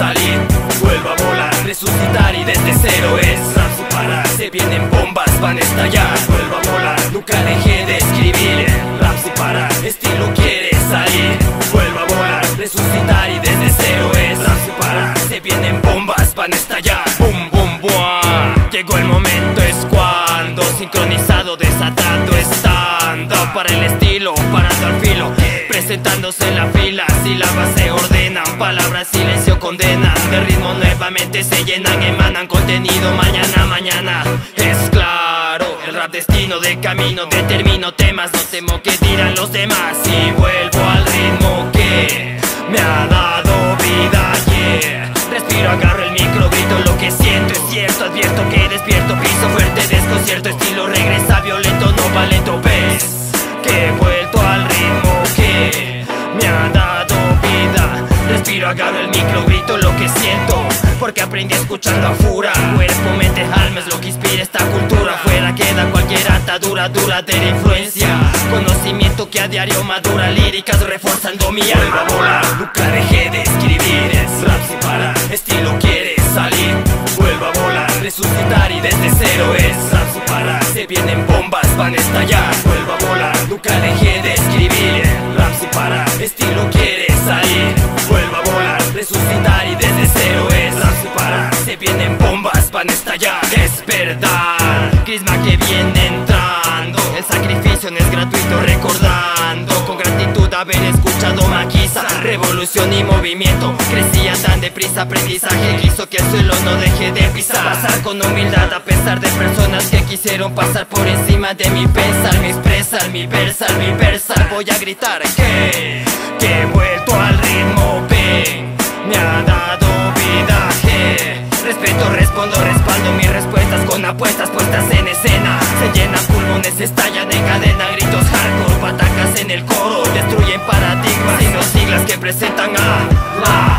salir, vuelvo a volar, resucitar y desde cero es rap sin parar. Se vienen bombas, van a estallar, vuelvo a volar, nunca dejé de escribir. Rap sin parar, estilo quiere salir, vuelvo a volar, resucitar y desde cero es rap sin parar. Se vienen bombas, van a estallar, boom, boom, boom. Llegó el momento, es cuando sincronizado, desatando, estando para el estilo, parando al filo, presentándose en la fila, sílabas se ordenan, palabras silencio condenan, de ritmo nuevamente se llenan, emanan contenido mañana, mañana. Es claro, el rap destino de camino, determino temas, no temo que dirán los demás y vuelvo al ritmo que me ha dado vida, yeah. Respiro, agarro el micro, grito lo que siento, es cierto, advierto que despierto, piso fuerte, desconcierto, estilo regresa violento, no va lento, ves que he vuelto al ritmo que me ha dado vida. Respiro, agarro el micro, grito lo que siento, porque aprendí escuchando a Fura. Cuerpo, mente, alma es lo que inspira esta cultura. Fuera queda cualquier atadura duradera influencia, conocimiento que a diario madura, líricas reforzando mi alma. Vuelvo a volar, nunca dejé de escribir, es rap sin parar, estilo quiere salir, vuelvo a volar, resucitar y desde cero es rap sin parar. Se vienen bombas, van a estallar, vuelvo a volar, nunca dejé de escribir, rap sin parar, estilo quiere salir, vuelvo a volar, resucitar y desde cero es rap sin parar. Se vienen bombas, van a estallar, es verdad, crisma que viene entrando, el sacrificio no es gratuito, recordando con gratitud haber escuchado Maquisa, revolución y movimiento, crecía tan deprisa, aprendizaje hizo que el suelo no deje de pisar, pasar con humildad a pesar de personas que quisieron pasar por encima de mi pensar, mi expresar, mi versar, mi versar, voy a gritar que he vuelto al ritmo, ven, me ha dado vida, respeto, respondo, respaldo mis respuestas con apuestas puestas en escena, se llenan pulmones, estallan en cadena, gritos hardcore, patacas en el coro, destruyen paradigmas, signos, siglas que presentan a la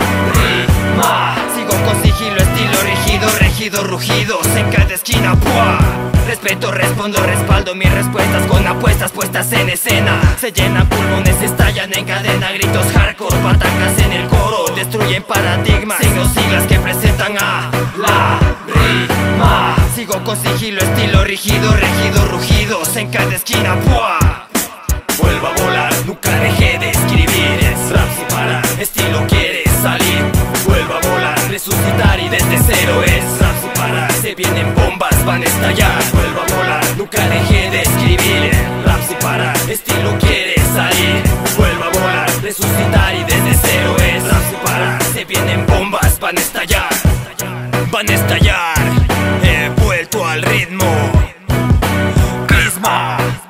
rima. Sigo con sigilo, estilo rígido, regido, rugidos en cada esquina, ¡pua! Respeto, respondo, respaldo mis respuestas con apuestas puestas en escena, se llenan pulmones, estallan en cadena, gritos hardcore, patacas en el coro, destruyen paradigmas, signos, siglas que presentan a la rima. Sigo con sigilo, estilo rígido, regido, rugidos en cada esquina, ¡pua! Vuelvo a volar, nunca dejé de escribir, es rap sin parar, estilo quiere salir, vuelvo a volar, resucitar y desde cero es rap sin parar. Se vienen bombas, van a estallar, vuelvo a volar, nunca dejé de escribir, rap sin parar, estilo quiere salir, vuelvo a volar, resucitar y desde cero es rap sin parar. Se vienen bombas, van a estallar, van a estallar, he vuelto al ritmo, Crisma.